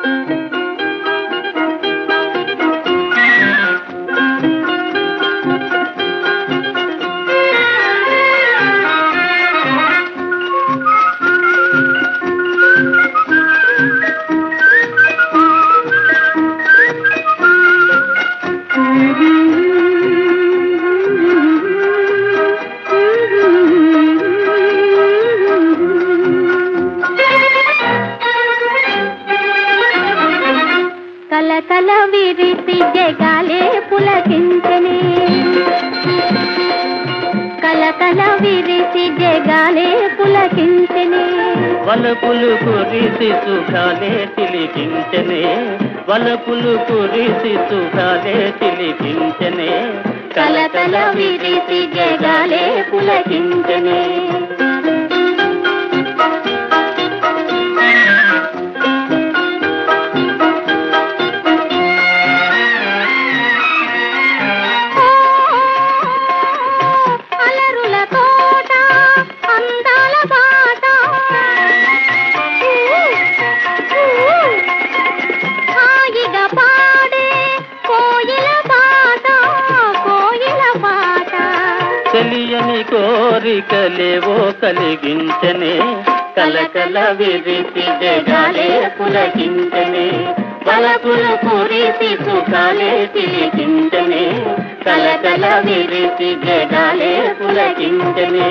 కలకల విరిసి జగాలే పులకించెనే కలకల విరిసి జగాలే పులకించెనే వలపులు కురిసి సుఖాలే తిలికించెనే వలపులు కురిసి సుఖాలే తిలికించెనే కలకల విరిసి జగాలే పులకించెనే తెలియని కోరికలేవో కలిగించనే కలకల విరిసి జగాలే పులకించనే వలపులు కురిసి సుఖాలే తిలికించనే కలకల విరిసి జగాలే పులకించనే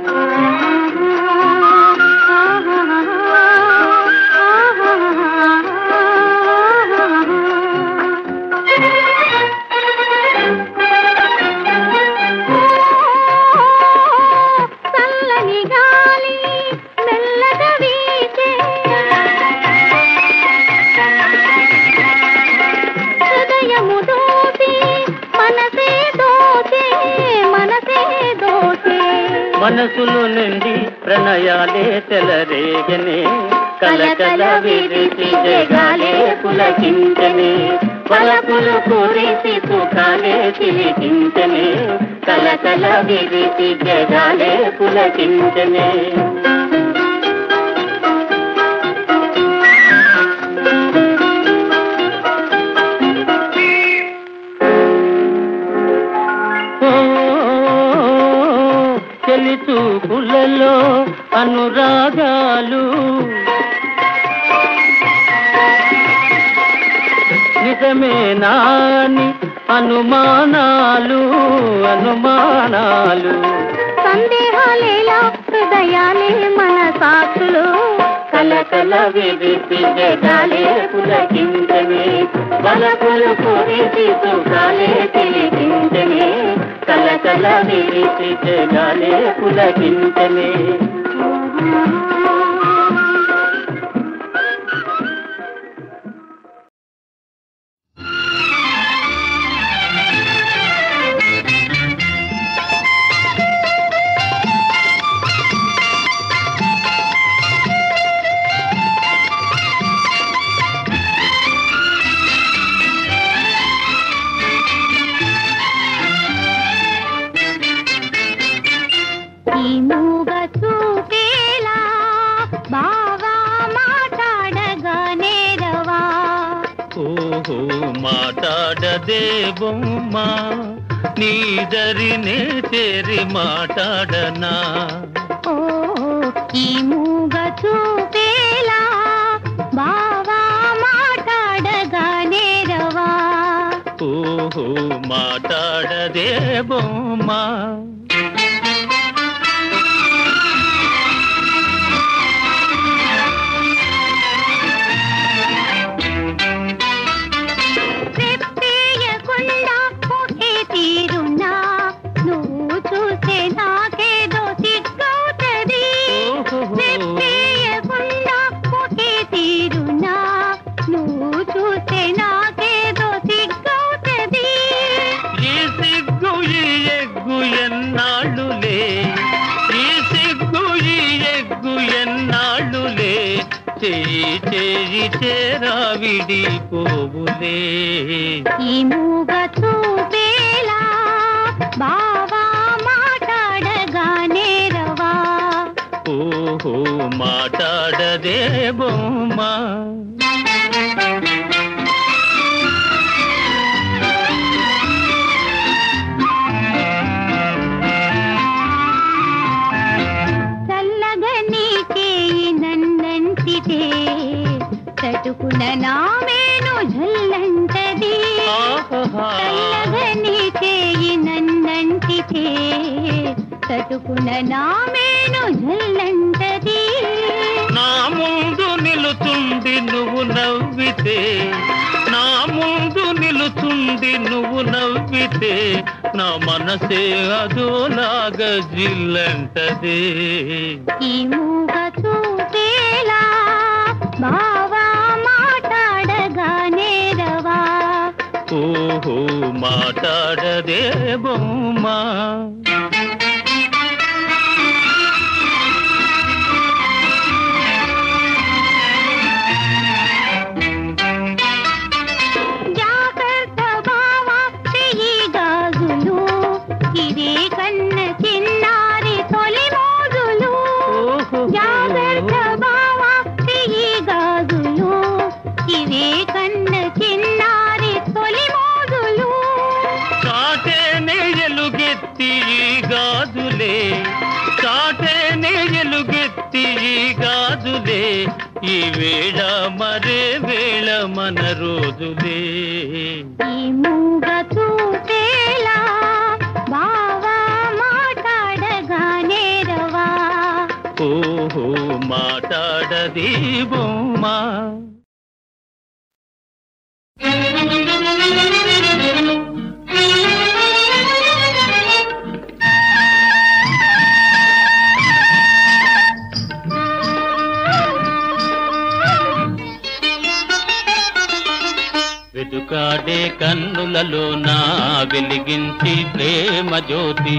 మనసులు నిండి ప్రణయాలే తెలరేగనే కలకల విరిసి జగాలే పులకించనే వలపులు కురిసి సుఖాలే తిలికించనే కలకల విరిసి జగాలే పులకించనే చూపులలో అనురాగాలు నిజమేనాని అనుమానాలు అనుమానాలు సందేహాలేలా హృదయాలే మన సాక్షులు కలకల విరిసి జగాలే పులకించనే వలపులు కురిసి సుఖాలే తిలికించనే కలకల విరిసి జగాలే పులకించనే మాట్లాడదేవమ్మా నీదరినే చేరి మాట్లాడనా ఓ ఈ మూగ చూపేలా బావా మాట్లాడగానే రవా ఓహో మాట్లాడదేవమ్మా చేరి చేరావిడి పోవులే ఈ మూగ చూపేలా బావా మాట్లాడగానే రవా ఓహో మాట్లాడదే బొమ్మ చటుకున నామేను జల్లంటది చల్లగని చేయి నన్నంటితే చటుకున నామేను జల్లంటది నా ముందు నిలుచుండి నువ్వు నవ్వితే నా ముందు నిలుచుండి నువ్వు నవ్వితే నా మనసే అదోలాగా జిల్లంటదే ఈ మూగ చూపేలా బావా మాట్లాడగానే రవా ఓహో మాట్లాడదే బొమ్మ జాగ్రత్త బావా చెయ్యి గాజులు ఇదే కన్న చిన్నారి తొలి మోజులు జాగ్రత్త బావా చెయ్యి గాజులు ఇదే కన్న చిన్నారి తొలి మోజులు చాటేనే ఎలుగెత్తి ఈ గాజులే చాటేనే ఎలుగెత్తి ఈ గాజులే ఈ వేళ మరే వేళ మన రోజులే ఈ మూగ చూపేలా బావా మాట్లాడగానే రవా ఓహో మాట్లాడది బొమ్మ వెదుకాడే కన్నులలో నా వెలిగించి ప్రేమ జ్యోతి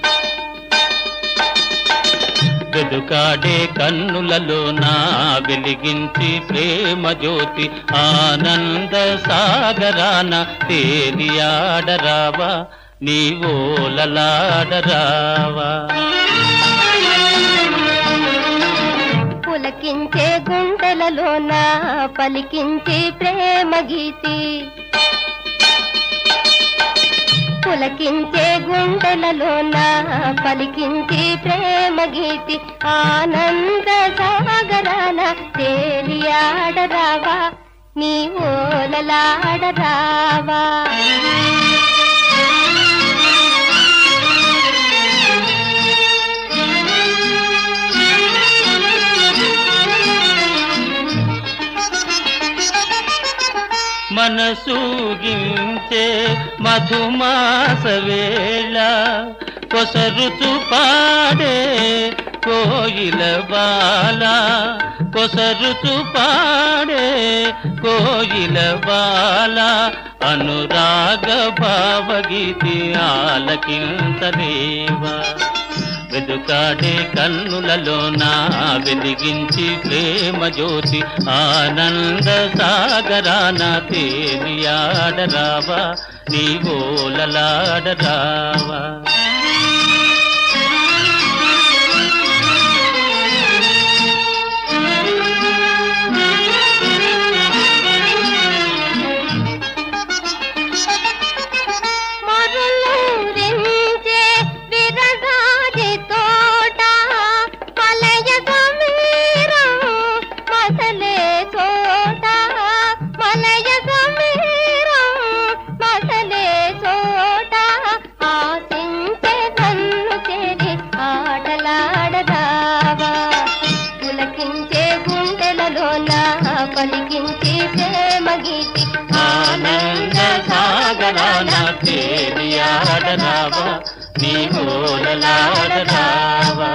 వెదుకాడే కన్నులలో నా వెలిగించి ప్రేమ జ్యోతి ఆనంద సాగరాన తేలియాడరావా నీ ఓలలాడరావా పులకించే గుండెలలోన పలికించే ప్రేమ గీతి పులకించే గుండెలలోన పలికించే ప్రేమ గీతి ఆనంద సాగరాన తేలియాడరావా నీ ఓలలాడరావా మనసూగించే మధుమాస వేళ కొసరుచు పాడే కోయిల బాల కొసరుచు పాడే కోయిల బాల అనురాగ భావగీతి ఆలకింతలేవా వెదుకాడే కన్నులలో నా వెలిగించి ప్రేమ జ్యోతి ఆనంద సాగరాన తేలియాడరావా నీ ఓలలాడరావా పలికించే ప్రేమ గీతి ఆనంద సాగరాన తేలియాడరావా నీ ఓలలాడరావా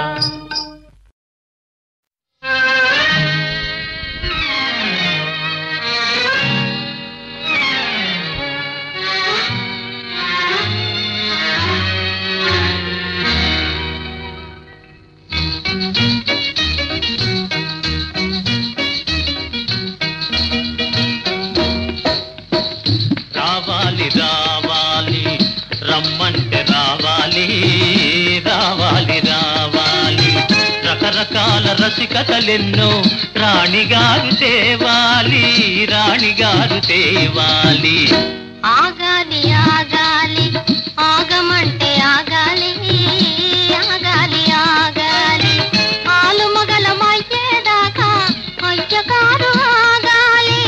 రావాలి రావాలి రమ్మంటే రావాలి రావాలి రావాలి రకరకాల రసికతలెన్నో రాణిగారు తేవాలి రాణిగారు తేవాలి ఆగాలి ఆగాలి ఆగమంటే ఆగాలి ఆగాలి ఆగాలి ఆలు మగలమయ్యేదాకా అయ్యగారు ఆగాలి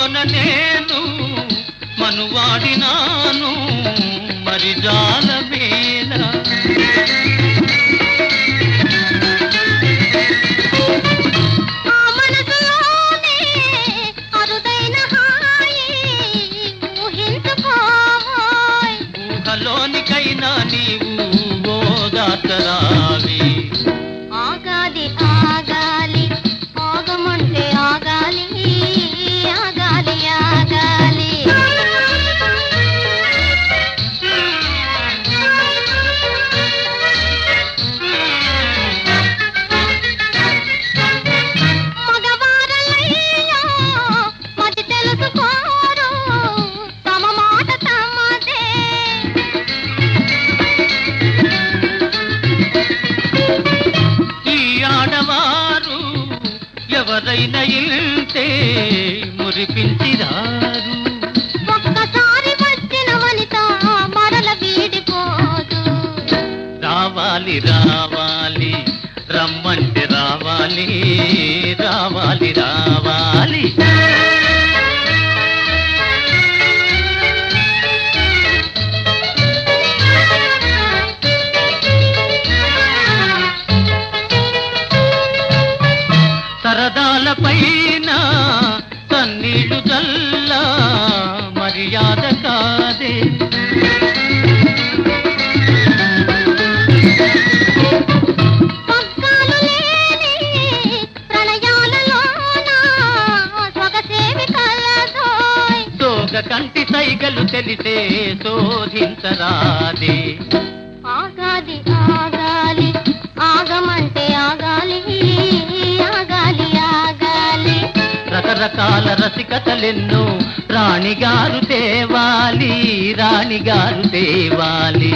ఊహలోన నేను మనువాడినాను మరి జాలమేల ఊహలోనికైనా నీవు ఓదాతరావి ఆగాలి ఆగాలి ఆగమంటే ఆగాలి ఆగాలి ఆగాలి మగవారలయ్యా మది తెలుసుకోరు తమ మాట తమదే ఆడవారు ఎవరైనా ఇల్తే మురిపించిరారు ఒక్కసారి వచ్చిన వనిత మరల వీడిపోదు రావాలి రావాలి రమ్మంటే రావాలి రావాలి రావాలి సరదాల పైన కన్నీళ్లు చల్ల మర్యాద కాదే పగ్గాలు లేని ప్రణయాలలోన స్వగసేవి కలదోయ్ సోగ కంటి సైగలు తెలిసే శోధించరాదే ఆగాలి ఆగాలి ఆగమంటే ఆగాలి ఆగాలి ఆగాలి రకరకాల రసికతలెన్నో రాణిగారు తేవాలి రాణిగారు తేవాలి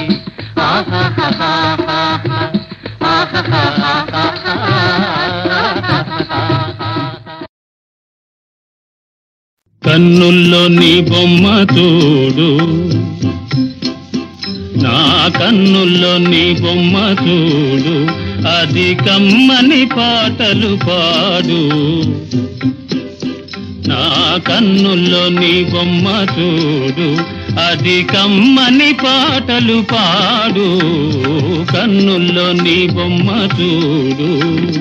కన్నుల్లో నీ బొమ్మ చూడు నా కన్నుల్లో నీ బొమ్మ చూడు అది కమ్మని పాటలు పాడు నా కన్నుల్లో నీ బొమ్మ చూడు అది కమ్మని పాటలు పాడు కన్నుల్లో నీ బొమ్మ చూడు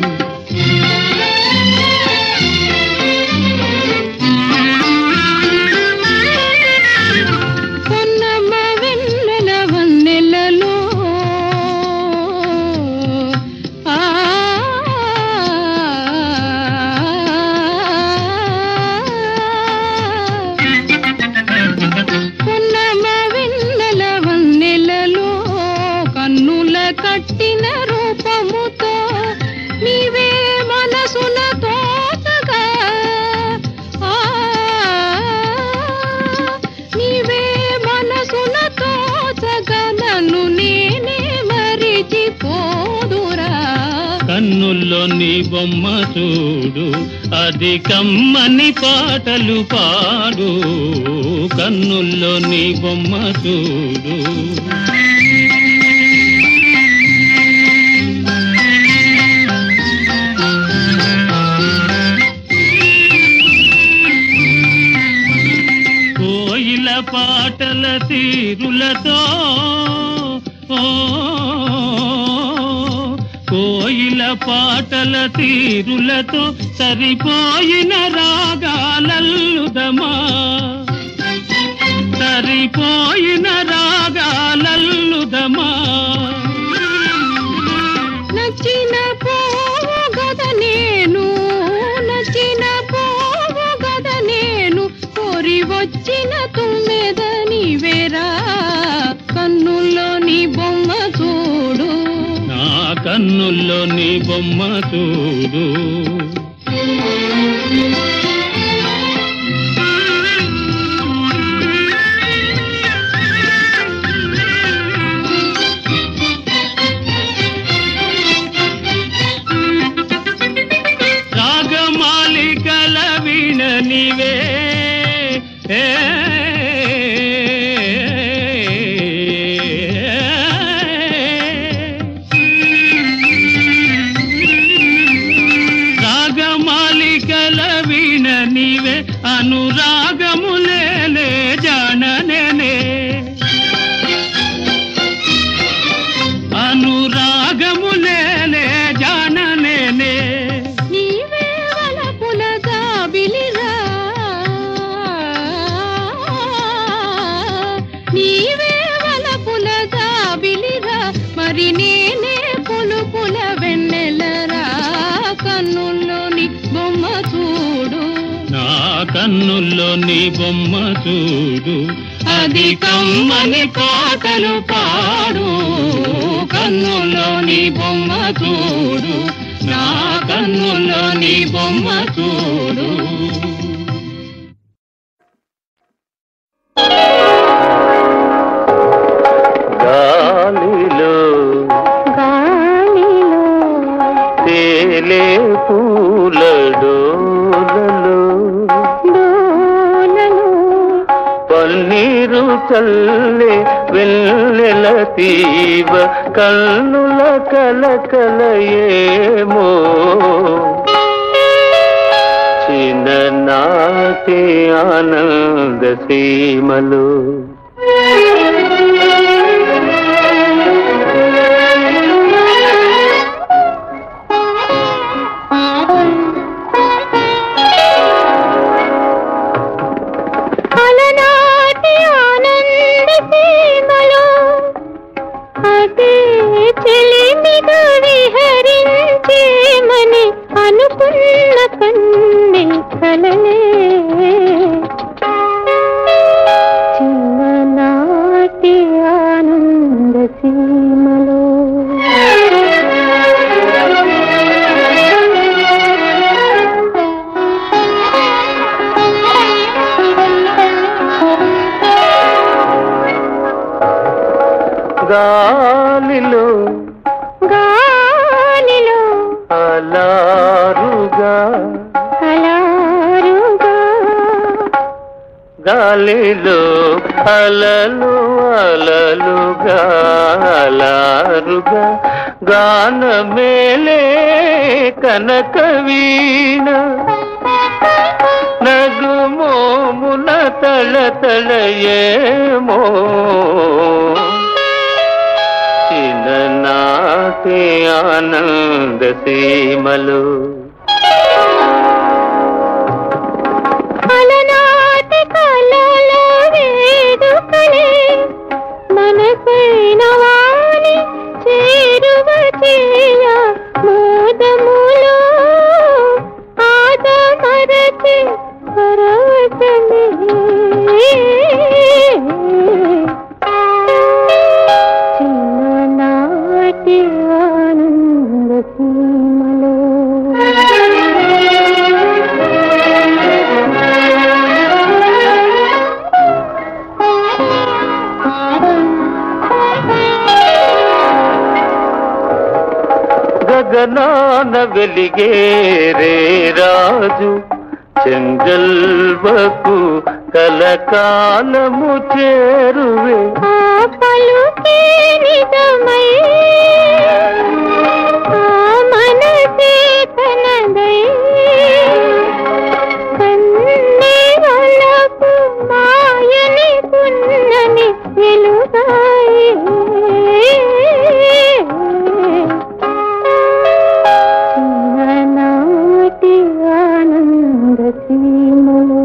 కట్టిన రూపముతో నీవే మనసున తోచగా నీవే మనసున తోచగా నన్ను నేనే మరిచిపోదురా కన్నుల్లో నీ బొమ్మ చూడు అది కమ్మని పాటలు పాడు కన్నుల్లో నీ బొమ్మ చూడు పాటల తీరులతో కోయిల పాటల తీరులతో సరిపోయిన రాగాలల్లుదమా సరిపోయిన రాగాలల్లుదమా నచ్చిన పోవు గద నేను నచ్చిన పోవు గద నేను కోరి వచ్చిన తుమ్మెద నీవేరా కన్నుల్లో నీ బొమ్మ చూడు నా కన్నుల్లో నీ బొమ్మ చూడు రాగమాలికల వీణ నీవే రాగమాలికల వీణ మరి నేనే పులుపుల వెన్నెలరా కన్నుల్లోని బొమ్మ చూడు నా కన్నుల్లో నీ బొమ్మ చూడు అది కమ్మని పాటలు పాడు కన్నుల్లో నీ బొమ్మ చూడు నా కన్నుల్లో నీ బొమ్మ చూడు గాలిలో గాలిలో తేలే పూల డోలలో డోలలో పన్నీరు చల్లే వెన్నెల తీవ కన్నుల కలకలయేమో చిన్ననాటి ఆనంద సీమలో అలనాటి ఆనంద సీమలో అదే చెలిమిగా విహరించేమని అనుకున్న కన్నే కలలే చిన్ననాటి ఆనంద సీమలో గాలిలో గాలిలో అలారుగా అలారుగా గాలిలో అలలు అలలుగా అలారుగా గానమేలే కనక వీణ నగుమోమున తళతళయేమో చిన్ననాటి ఆనంద సీమలు అలనాటి కలల వేడుకలే మనసైన వాణి చేరువ చేయ మోదములో ఆదమరచి పరవశమే చిన్ననాటి ఆనంద సీమలో గగనాన వెలిగే రే రాజు చెంగల్వకు కలకాలము చేరువే ఆ పలుకే నిజమై ఆ మనసే తనదై కన్నే వలపు మాయని పున్నని వెలుగాయి చిన్ననాటి ఆనంద సీమలో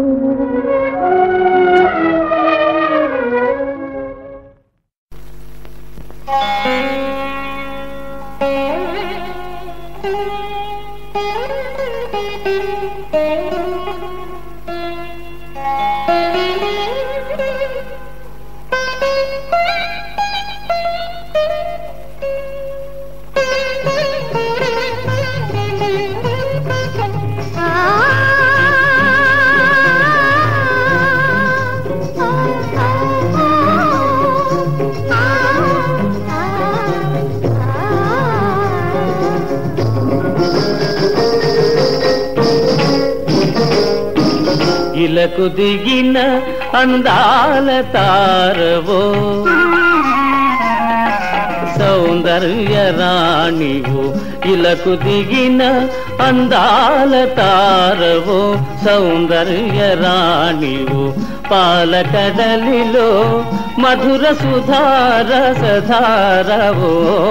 ఇలకు దిగిన అందాల తారవో సౌందర్య రాణివో ఇలకు దిగిన అందాల తారవో సౌందర్య రాణివో పాలకడలిలో మధుర సుధార సధారవో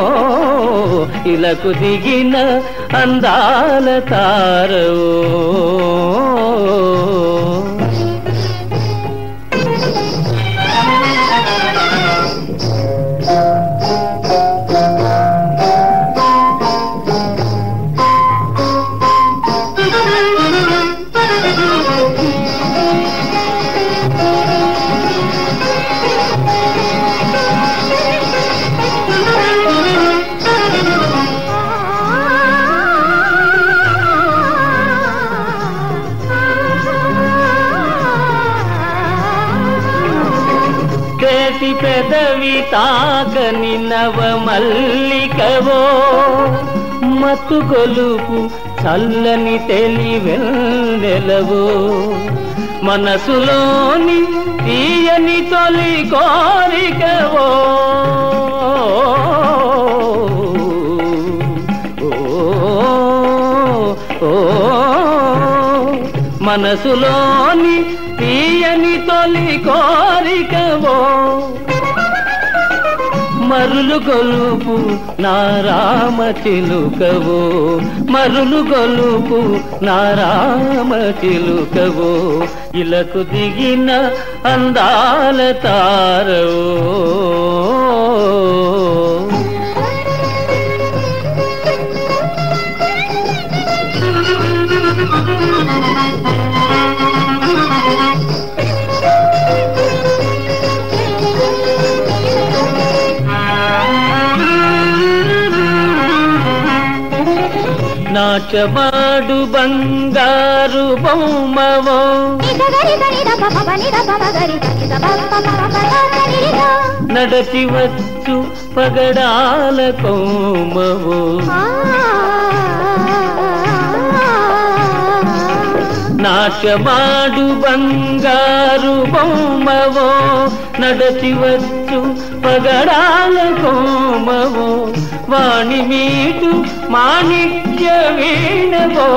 ఇలకు దిగిన అందాల తారవో ఏమి తాకని నవమల్లికవో మత్తు గొలుపు చల్లని తెలివెన్నెలవో మనసులోని తీయని తొలి కోరికవో మనసులోని తీయని తొలి కోరికవో మరులు గొలుపు నారామ చిలుకవో మరులు గొలుపు నారామ చిలుకవో ఇలకు దిగిన అందాల తారవో నాచమాడు బంగారు బొమ్మవో నడచి వచ్చు పగడాల కొమ్మవో నాచమాడు బంగారు బొమ్మవో నడచి వచ్చు పగడాల కొమ్మవో వాణి మీటు మాణిక్య వీణవో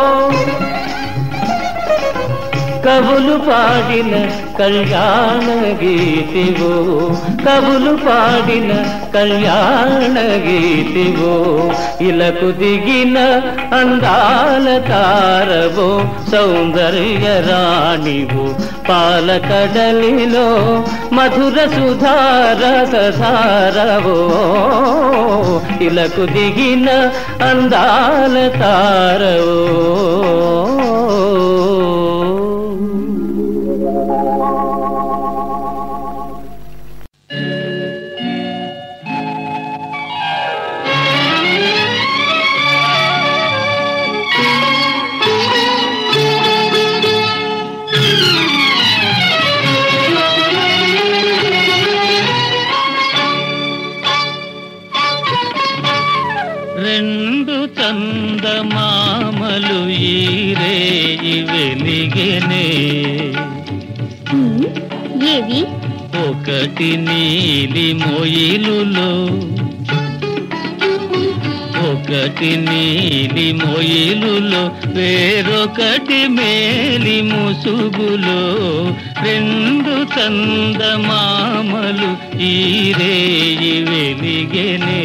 కవులు పాడిన కళ్యాణ గీతివో కవులు పాడిన కళ్యాణ గీతివో ఇలకు దిగిన అందాల తారవో సౌందర్య రాణివో పాలకడలిలో మధుర సుధారసధారవో ఇలకు దిగిన అందాల తారవో రెండు చందమామలు ఈ రేయి వెలిగెనే ఏవి ఒకటి నీలి మొయిలులో ఒకటి నీలి మొయిలులో వేరొకటి మేలి ముసుగులో రెండు చందమామలు ఈ రేయి వెలిగెనే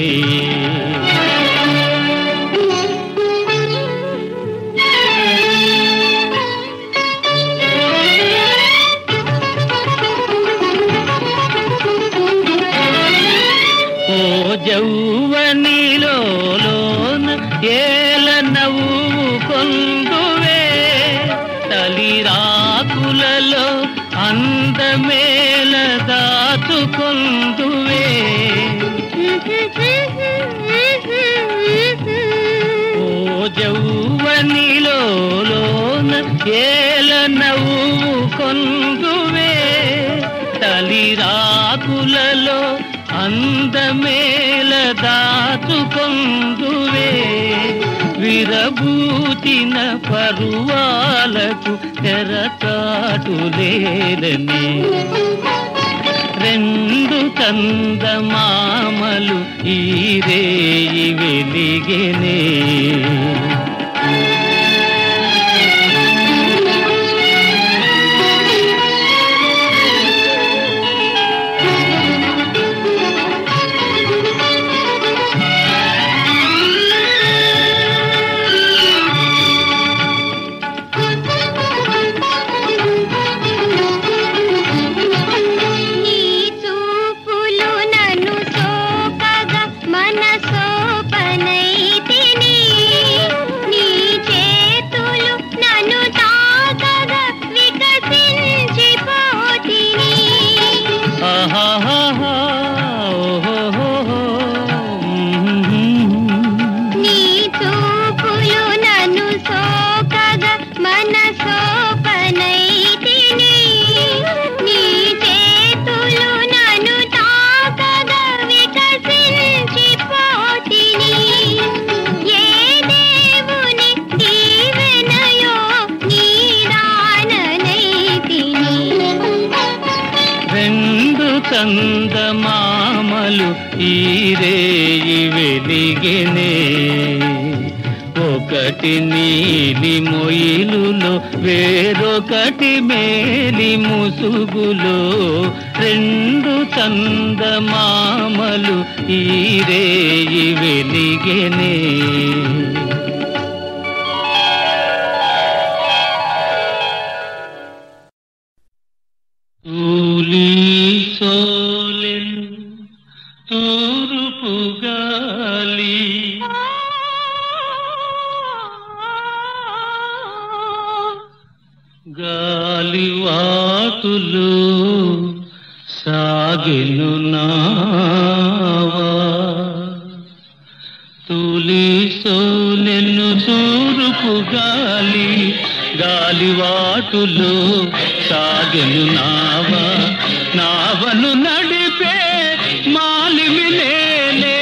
జౌవనిలోన ఏల నవ్వు కొందువే తలిరాకులలో అందమేల దాచుకొందువే ఓ జౌవనిలోన ఏల నవ్వు కొందువే తలిరాకులలో అందమేల దాచుకొందువే విరబూచిన పరువాలకు తెరచాటులేదని రెండు చందమామలు ఈ రేయి వెలిగెనే మనసోపనైతిని ఈ రేయి వెలిగెనే ఒకటి నీలి మొయిలులో వేరొకటి మేలి ముసుగులో రెండు చందమామలు ఈ రేయి వెలిగెనే తూలి సోలెను తూర్పు గాలి గాలివాతులు సాగెను నావా తూలి సోలెను తూర్పు గాలి గాలివాటులో సాగెను నావా నావను నడిపే మాలిమి నేనే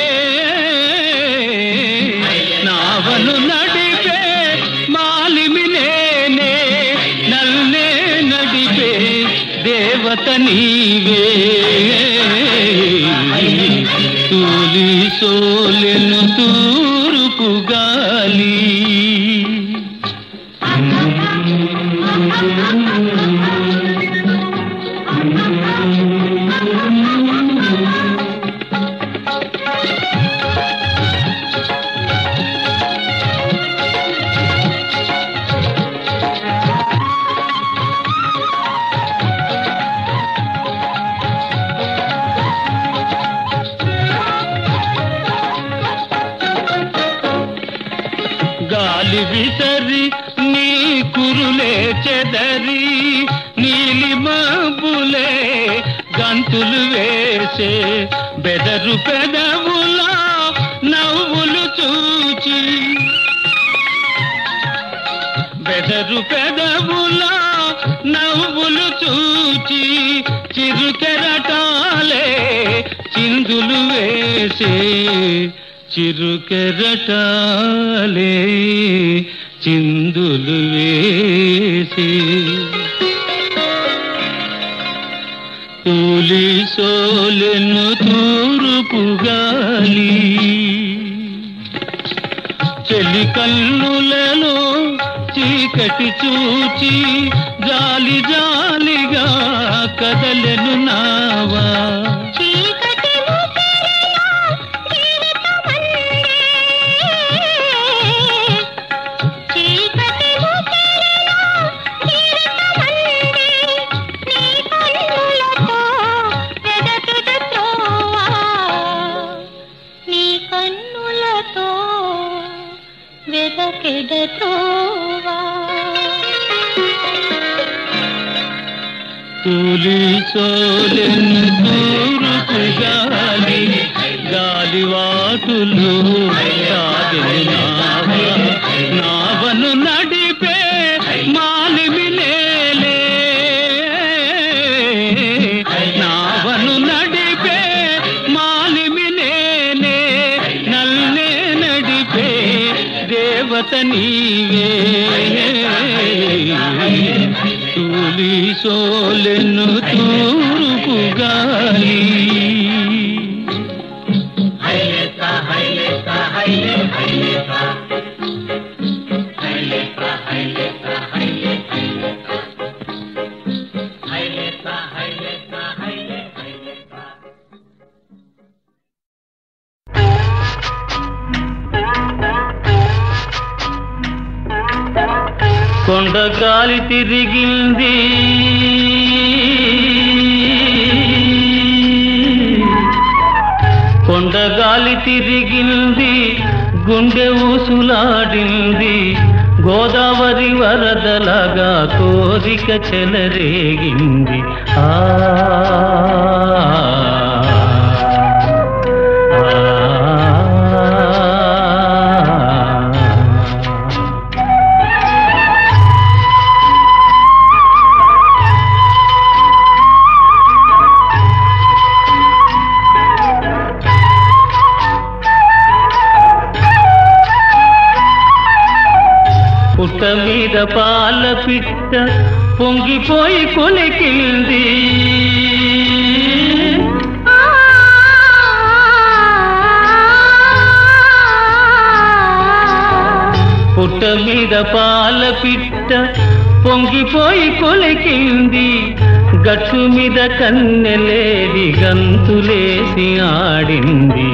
నావను నడిపే మాలిమి నేనే నన్నే నడిపే దేవత నీవే తూలి సోలెను తూర్పు గాలి గాలి విసరి నీ కురులే చెదరి నీలి మబ్బులే గంతులు వేసే బెదరు పెదవులా నవ్వులు చూచి బెదరు పెదవులా నవ్వులు చూచి చిరుకెరటాలే చిందులు వేసే చిరుకెరటాలే చిందులు వేసి తూలి సోలెను తూర్పు గాలి చెలి కన్నులలో చీకటి చూచి జాలి జాలిగా కదలెను నావా తూలి సోలెను తూర్పు గాలి గాలివాటులు సాగెను నావా నావను నడిపే మాలిమి నేలే నావను నడిపే మాలిమి నేనే నన్నే నడిపే దేవత నీవే తూలి సోలెను తూర్పు గాలి కొండగాలి తిరిగింది కొండగాలి తిరిగింది గుండె ఊసులాడింది గోదావరి వరదలాగా కోరిక చెలరేగింది ఆ పుట్ట మీద పాల పిట్ట పొంగిపోయి కొలికింది పుట్ట మీద పాల పిట్ట పొంగిపోయి కొలికింది, గట్టు మీద కన్నెలేడి గంతులేసి ఆడింది.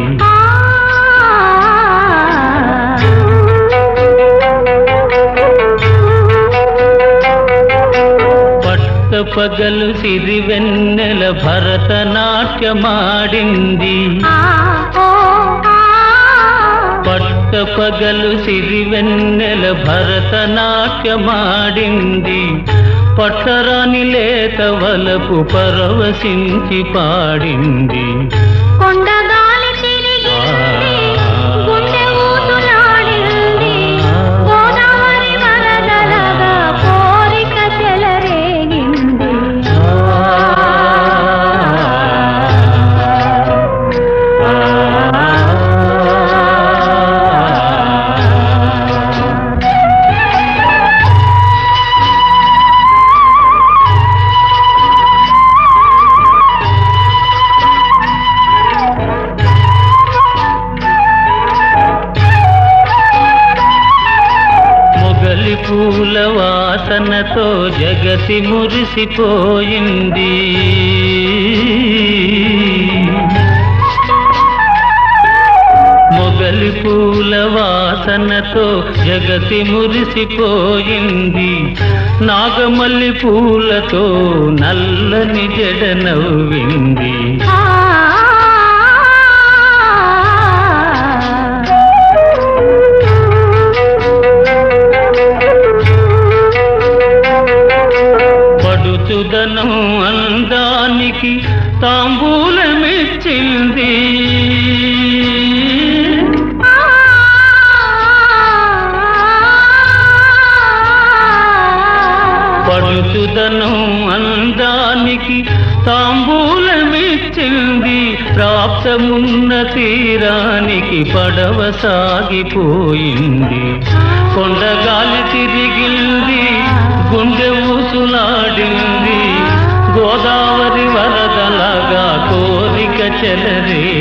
పగలు సిరివెన్నెల భరతనాట్యమాడింది, పగలు సిరివెన్నెల భరతనాట్యమాడింది. పట్టరాని లేత వలపు పరవశించి పాడింది. కొండగాలి తిరిగింది, గుండె ఊసులాడింది, గోదావరి వరదలగా కోరిక చెలరేగింది. పూల వాసనతో జగతి మురిసిపోయింది, మొగలి పూల వాసనతో జగతి మురిసిపోయింది. నాగమల్లి పూలతో నల్లని జడ నవ్వింది. పడుచుదనం అందానికి తాంబూలమిచ్చింది, పడుచుదనం అందానికి తాంబూలమిచ్చింది. ప్రాప్తమున్న తీరానికి పడవ సాగిపోయింది. కొండగాలి తిరిగింది, గుండె ఊసులాడింది, గోదావరి వరదలాగా కోరిక చెలరే